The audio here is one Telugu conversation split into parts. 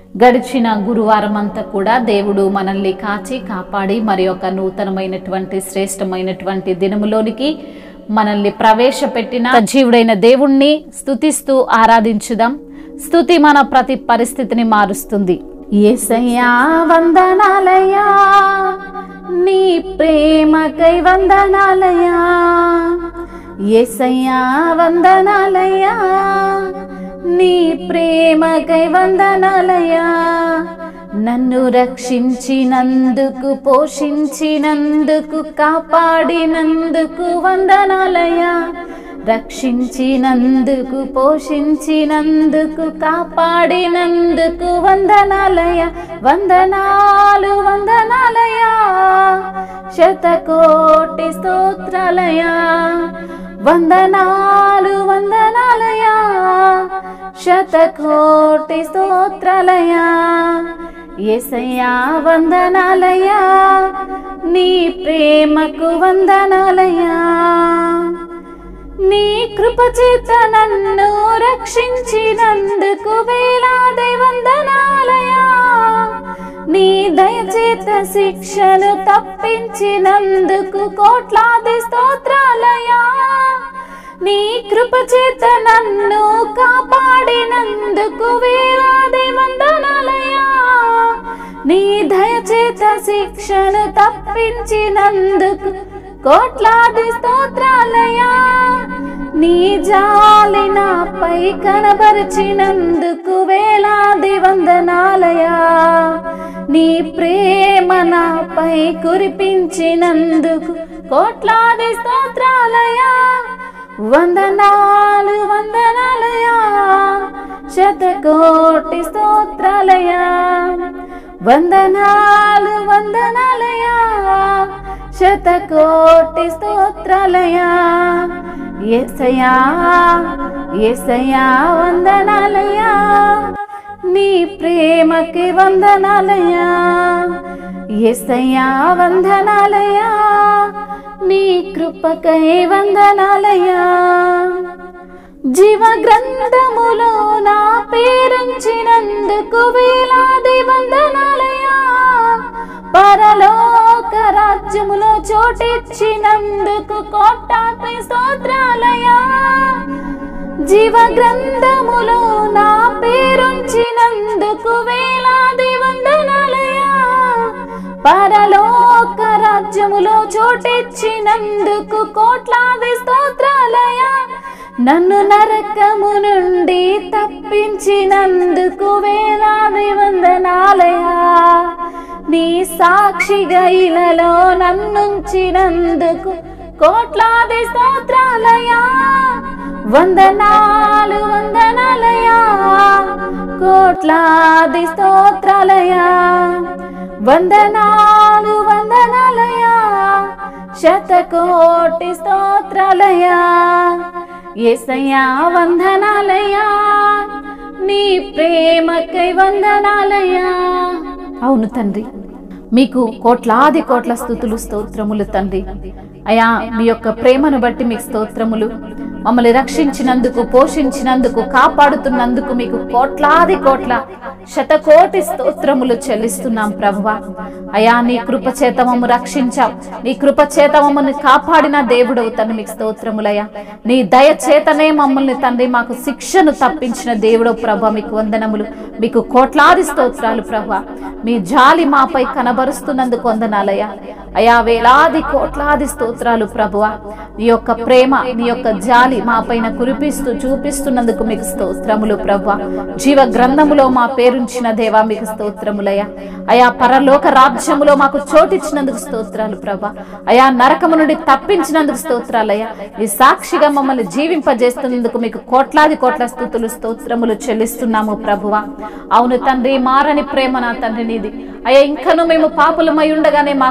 గడిచిన గురువారం అంతా కూడా దేవుడు మనల్ని కాచి కాపాడి మరి ఒక నూతనమైనటువంటి శ్రేష్టమైనటువంటి దినములోనికి మనల్ని ప్రవేశపెట్టిన సజీవుడైన దేవుణ్ణి స్తుతిస్తూ ఆరాధించుదాం. స్తుతి మన ప్రతి పరిస్థితిని మారుస్తుంది. యేసయ్యా వందనాలయ్యా, నీ ప్రేమకై వందనాలయ్యా. యేసయ్యా వందనాలయ్యా, నీ ప్రేమకై వందనాలయ్యా. నన్ను రక్షించినందుకు, పోషించినందుకు, కాపాడినందుకు వందనాలయ్యా. రక్షించినందుకు, పోషించినందుకు, కాపాడినందుకు వందనాలయ్యా. వందనాలు వందనాలయ్యా, శతకోటి స్తోత్రాలయ్యా. వందనాలు వందనాలయ్యా, శతకోటి స్తోత్రాలయ్యా. యేసయ్యా వందనాలయ్యా, నీ ప్రేమకు వందనాలయ్యా. నీ కృపచేత నన్ను రక్షించినందుకు వేలాది వందనాలయ్యా. నీ దయచేత శిక్షను తప్పించినందుకు కోట్లాది స్తోత్రాలయ్యా. నీ కృపచేత నన్ను కాపాడినందుకు వేలాది వందనాలయ్యా. నీ దయచేత శిక్షను తప్పించినందుకు కోట్లాది స్తోత్రాలయ్యా. నీ జాలి నాపై కనబరిచినందుకు వేలాది వందనాలయ్యా. నీ ప్రేమ నాపై కురిపించినందుకు కోట్లాది స్తోత్రాలయ్యా. వందనాలు వందనాలయ్యా, శతకోటి స్తోత్రాలయ్యా. వందనాలు వందనాలయ్యా, శతకోటి స్తోత్రాలయ్యా. యేసయ్యా యేసయ్యా వందనాలయ్యా, నీ ప్రేమకి వందనాలయ్యా. యేసయ్యా వందనాలయ్యా, నీ కృపకై వందనాలయ్యా. జీవ గ్రంథములో నా పేరుంచినందుకు వేలాది వందనాలయ్యా. పరలోక రాజ్యములో చోటిచ్చినందుకు కోటాది స్తోత్రాలయ్యా. జీవ గ్రంథములో నా పేరుంచినందుకు వేలాది వందనాలయ్యా. పరలోక రాజ్యములో చోటిచ్చినందుకు కోట్లాది స్తోత్రాలయ్యా. నన్ను నరకము నుండి తప్పించినందుకు వేలాది వందనాలయ్యా. నీ సాక్షిగా ఇలలో నన్నుంచినందుకు కోట్లాది స్తోత్రాలయ్యా. వందనాలు వందనాలయ్యా, కోట్లాది స్తోత్రాలయ్యా. వందనాలు వందనాలయ్యా, శతకోటి స్తోత్రాలయ్యా. యేసయ్యా వందనాలయ్యా, నీ ప్రేమకై వందనాలయ్యా. అవును తండ్రి, మీకు కోట్లాది కోట్ల స్తుతులు స్తోత్రములు తండ్రి. అయా, మీ యొక్క ప్రేమను బట్టి మీకు స్తోత్రములు. మమ్మల్ని రక్షించినందుకు, పోషించినందుకు, కాపాడుతున్నందుకు మీకు కోట్లాది కోట్ల శతకోటి స్తోత్రములు చెల్లిస్తున్నాం ప్రభువా. అయా, నీ కృపచేత మమ్ము రక్షించావు, నీ కృపచేత మమ్మల్ని కాపాడిన దేవుడవు తండ్రి, మీకు స్తోత్రములయ్యా. నీ దయచేతనే మమ్మల్ని తండ్రి మాకు శిక్షను తప్పించిన దేవుడవు ప్రభువా, మీకు వందనములు. మీకు కోట్లాది స్తోత్రాలు ప్రభువా. మీ జాలి మాపై కనబరుస్తున్నందుకు వందనాలయ్యా. అయా, వేలాది కోట్లాది స్తోత్రాలు ప్రభువా. నీ యొక్క ప్రేమ, నీ యొక్క జాలి మా పైన కురిపిస్తూ చూపిస్తున్నందుకు మీకు స్తోత్రములు ప్రభువా. జీవ గ్రంథములో మా పేరుంచిన దేవా, మీకు స్తోత్రములయ్యా. అయా, పరలోక రాజ్యములో మాకు చోటిచ్చినందుకు స్తోత్రాలు ప్రభువా. అయా, నరకము నుండి తప్పించినందుకు స్తోత్రాలయ్యా. ఈ సాక్షిగా మమ్మల్ని జీవింపజేస్తున్నందుకు మీకు కోట్లాది కోట్ల స్తుతులు స్తోత్రములు చెల్లిస్తున్నాము ప్రభువా. అవును తండ్రి, మారని ప్రేమ నా తండ్రి నీది. అయ్యా, ఇంకను మేము పాపులమై ఉండగానే మా కొరకు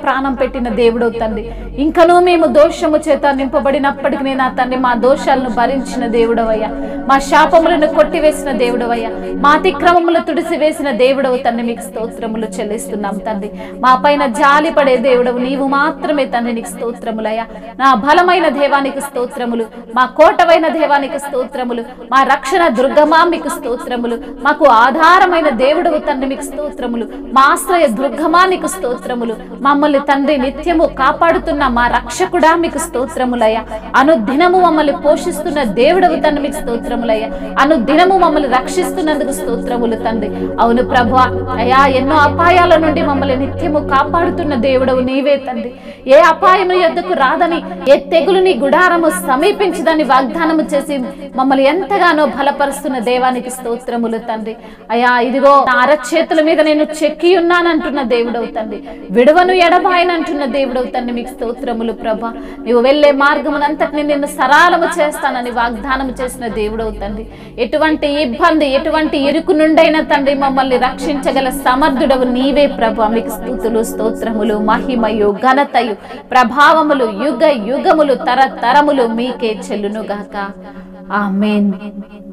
ప్రాణం పెట్టిన దేవుడవు తండ్రి. ఇంకనూ మేము దోషము చేత నింపబడినప్పటికీ నా తండ్రి మా దోషాలను భరించిన దేవుడవయ్యా, మా శాపములను కొట్టివేసిన దేవుడవయ్యా, మా అతిక్రమములు తుడిసివేసిన దేవుడవు తండ్రి. మీకు స్తోత్రములు చెల్లిస్తున్నాం తండ్రి. మా పైన జాలి పడే దేవుడవు నీవు మాత్రమే తండ్రి. నీకు స్తోత్రములయ్యా. నా బలమైన దేవానికి స్తోత్రములు, మా కోటవైన దేవానికి స్తోత్రములు, మా రక్షణ దుర్గమా మీకు స్తోత్రములు, మాకు ఆధారమైన దేవుడవు తండ్రి మీకు స్తోత్రములు, మా ఆశ్రయ దుర్గమా నీకు స్తోత్రములు, మమ్మల్ని తండ్రి నిత్యము కాపాడుతున్న మా రక్షకుడా మీకు స్తోత్రములయ్యా. అనుదినము మమ్మల్ని పోషిస్తున్న దేవుడవు తండ్రి మీకు స్తోత్రములయ్యా. అనుదినము మమ్మల్ని రక్షిస్తున్నందుకు స్తోత్రములు తండ్రి. అవును ప్రభువా అయ్యా, ఎన్నో అపాయాల నుండి మమ్మల్ని నిత్యము కాపాడుతున్న దేవుడవు నీవే తండ్రి. ఏ అపాయము యొద్దకు రాదని, ఏ తెగులు నీ గుడారము సమీపించదని వాగ్దానము చేసి మమ్మల్ని ఎంతగానో బలపరుస్తున్న దేవానికి స్తోత్రములు తండ్రి. అయ్యా ఇదిగో నా అరచేతుల మీద నేను చెక్కి ఉన్నానంటున్న దేవుడవు తండ్రి. విడువను ఎడబాయనంటున్న దేవుడవు తండ్రి. మీకు స్తోత్రములు ప్రభా. నీవు వెళ్లే మార్గమునంతటిని నిన్ను సరళము చేస్తానని వాగ్దానము చేసిన దేవుడవు తండ్రి. ఎటువంటి ఇబ్బంది, ఎటువంటి ఇరుకు నుండైనా తండ్రి మమ్మల్ని రక్షించగల సమర్థుడవు నీవే ప్రభా. మీకు స్తుతులు, స్తోత్రములు, మహిమయు, ఘనతయు, ప్రభావములు యుగ యుగములు తరతరములు మీకే చెల్లును గాక. ఆమేన్.